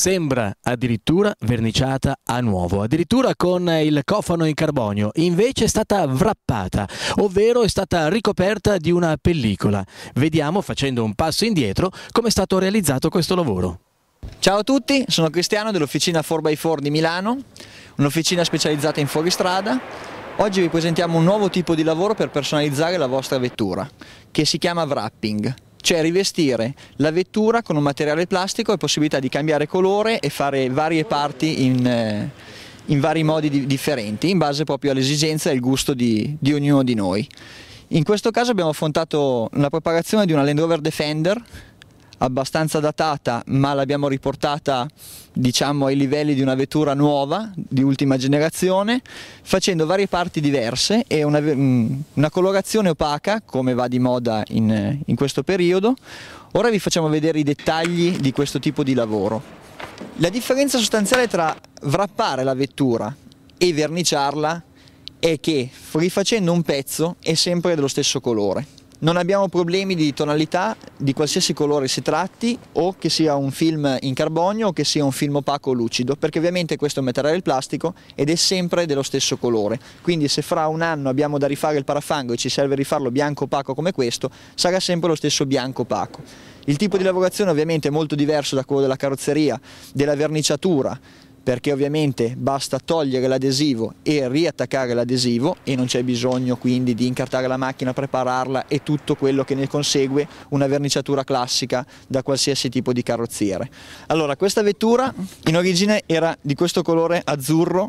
Sembra addirittura verniciata a nuovo, addirittura con il cofano in carbonio, invece è stata wrappata, ovvero è stata ricoperta di una pellicola. Vediamo, facendo un passo indietro, come è stato realizzato questo lavoro. Ciao a tutti, sono Cristiano dell'officina 4x4 di Milano, un'officina specializzata in fuoristrada. Oggi vi presentiamo un nuovo tipo di lavoro per personalizzare la vostra vettura, che si chiama wrapping, cioè rivestire la vettura con un materiale plastico e possibilità di cambiare colore e fare varie parti in vari modi differenti, in base proprio all'esigenza e al gusto di ognuno di noi. In questo caso abbiamo affrontato la preparazione di una Land Rover Defender, abbastanza datata, ma l'abbiamo riportata, diciamo, ai livelli di una vettura nuova, di ultima generazione, facendo varie parti diverse e una colorazione opaca, come va di moda in questo periodo. Ora vi facciamo vedere i dettagli di questo tipo di lavoro. La differenza sostanziale tra wrappare la vettura e verniciarla è che, rifacendo un pezzo, è sempre dello stesso colore. Non abbiamo problemi di tonalità di qualsiasi colore si tratti, o che sia un film in carbonio o che sia un film opaco o lucido, perché ovviamente questo è un materiale plastico ed è sempre dello stesso colore. Quindi se fra un anno abbiamo da rifare il parafango e ci serve rifarlo bianco opaco come questo, sarà sempre lo stesso bianco opaco. Il tipo di lavorazione ovviamente è molto diverso da quello della carrozzeria, della verniciatura, perché ovviamente basta togliere l'adesivo e riattaccare l'adesivo e non c'è bisogno quindi di incartare la macchina, prepararla e tutto quello che ne consegue una verniciatura classica da qualsiasi tipo di carrozziere. Allora, questa vettura in origine era di questo colore azzurro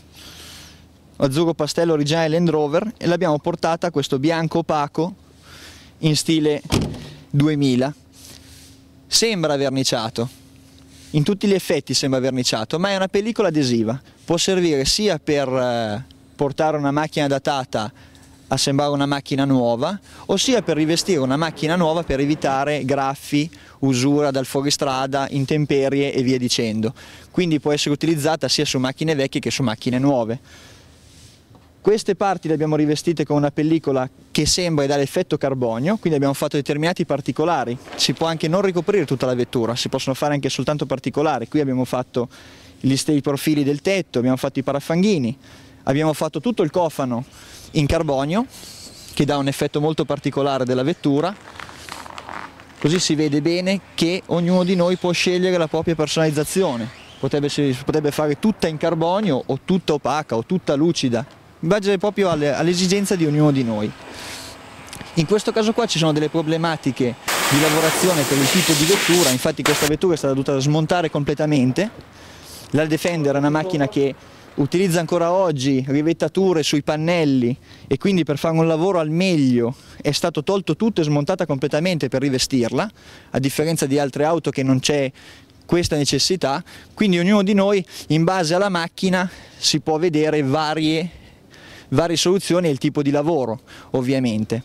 pastello originale Land Rover, e l'abbiamo portata a questo bianco opaco in stile 2000. Sembra verniciato, in tutti gli effetti sembra verniciato, ma è una pellicola adesiva. Può servire sia per portare una macchina datata a sembrare una macchina nuova, ossia per rivestire una macchina nuova per evitare graffi, usura dal fuoristrada, intemperie e via dicendo. Quindi può essere utilizzata sia su macchine vecchie che su macchine nuove. Queste parti le abbiamo rivestite con una pellicola che sembra e dà l'effetto carbonio, quindi abbiamo fatto determinati particolari. Si può anche non ricoprire tutta la vettura, si possono fare anche soltanto particolari. Qui abbiamo fatto i profili del tetto, abbiamo fatto i parafanghini, abbiamo fatto tutto il cofano in carbonio, che dà un effetto molto particolare della vettura. Così si vede bene che ognuno di noi può scegliere la propria personalizzazione. Potrebbe fare tutta in carbonio o tutta opaca o tutta lucida, in base proprio all'esigenza di ognuno di noi. In questo caso qua ci sono delle problematiche di lavorazione per il tipo di vettura, infatti questa vettura è stata dovuta smontare completamente. La Defender è una macchina che utilizza ancora oggi rivettature sui pannelli e quindi per fare un lavoro al meglio è stato tolto tutto e smontata completamente per rivestirla, a differenza di altre auto che non c'è questa necessità. Quindi ognuno di noi, in base alla macchina, si può vedere varie soluzioni e il tipo di lavoro, ovviamente.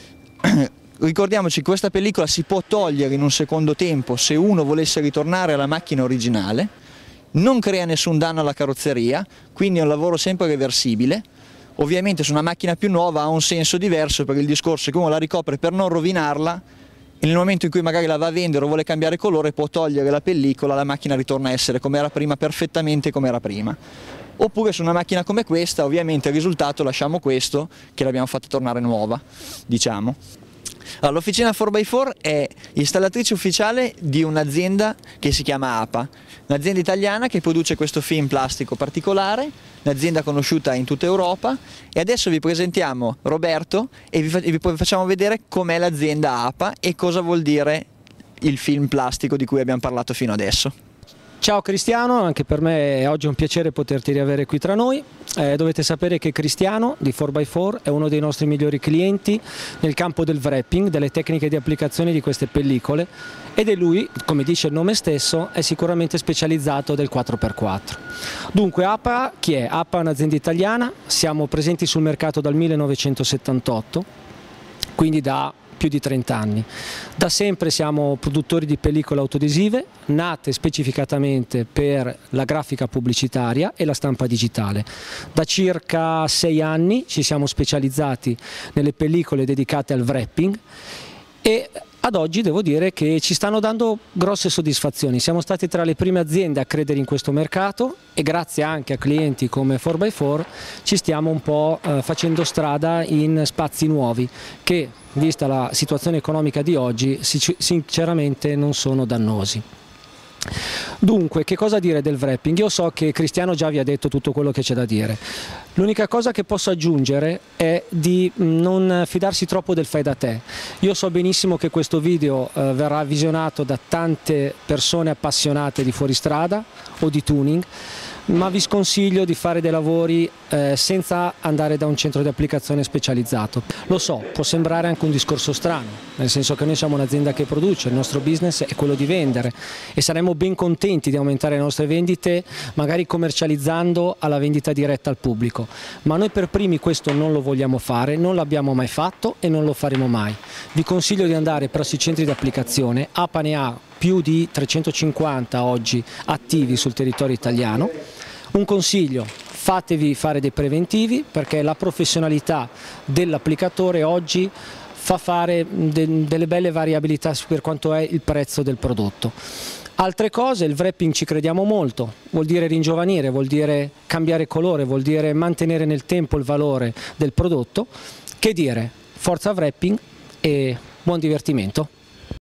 Ricordiamoci che questa pellicola si può togliere in un secondo tempo se uno volesse ritornare alla macchina originale, non crea nessun danno alla carrozzeria, quindi è un lavoro sempre reversibile. Ovviamente su una macchina più nuova ha un senso diverso, per il discorso che uno la ricopre per non rovinarla e nel momento in cui magari la va a vendere o vuole cambiare colore può togliere la pellicola, la macchina ritorna a essere come era prima, perfettamente come era prima. Oppure su una macchina come questa ovviamente il risultato lasciamo questo, che l'abbiamo fatta tornare nuova, diciamo. Allora, l'officina 4x4 è installatrice ufficiale di un'azienda che si chiama APA, un'azienda italiana che produce questo film plastico particolare, un'azienda conosciuta in tutta Europa, e adesso vi presentiamo Roberto e vi facciamo vedere com'è l'azienda APA e cosa vuol dire il film plastico di cui abbiamo parlato fino adesso. Ciao Cristiano, anche per me oggi è un piacere poterti riavere qui tra noi. Dovete sapere che Cristiano di 4x4 è uno dei nostri migliori clienti nel campo del wrapping, delle tecniche di applicazione di queste pellicole, ed è lui, come dice il nome stesso, è sicuramente specializzato del 4x4. Dunque APA chi è? APA è un'azienda italiana, siamo presenti sul mercato dal 1978, quindi da più di 30 anni. Da sempre siamo produttori di pellicole autoadesive, nate specificatamente per la grafica pubblicitaria e la stampa digitale. Da circa 6 anni ci siamo specializzati nelle pellicole dedicate al wrapping e Ad oggi devo dire che ci stanno dando grosse soddisfazioni, siamo stati tra le prime aziende a credere in questo mercato e grazie anche a clienti come 4x4 ci stiamo un po' facendo strada in spazi nuovi che, vista la situazione economica di oggi, sinceramente non sono dannosi. Dunque, che cosa dire del wrapping? Io so che Cristiano già vi ha detto tutto quello che c'è da dire. L'unica cosa che posso aggiungere è di non fidarsi troppo del fai da te. Io so benissimo che questo video verrà visionato da tante persone appassionate di fuoristrada o di tuning, ma vi sconsiglio di fare dei lavori senza andare da un centro di applicazione specializzato. Lo so, può sembrare anche un discorso strano, nel senso che noi siamo un'azienda che produce, il nostro business è quello di vendere e saremmo ben contenti di aumentare le nostre vendite, magari commercializzando alla vendita diretta al pubblico, ma noi per primi questo non lo vogliamo fare, non l'abbiamo mai fatto e non lo faremo mai. Vi consiglio di andare presso i centri di applicazione, APA ne ha più di 350 oggi attivi sul territorio italiano. Un consiglio: fatevi fare dei preventivi, perché la professionalità dell'applicatore oggi fa fare delle belle variabilità per quanto è il prezzo del prodotto. Altre cose, il wrapping ci crediamo molto, vuol dire ringiovanire, vuol dire cambiare colore, vuol dire mantenere nel tempo il valore del prodotto. Che dire, forza wrapping e buon divertimento!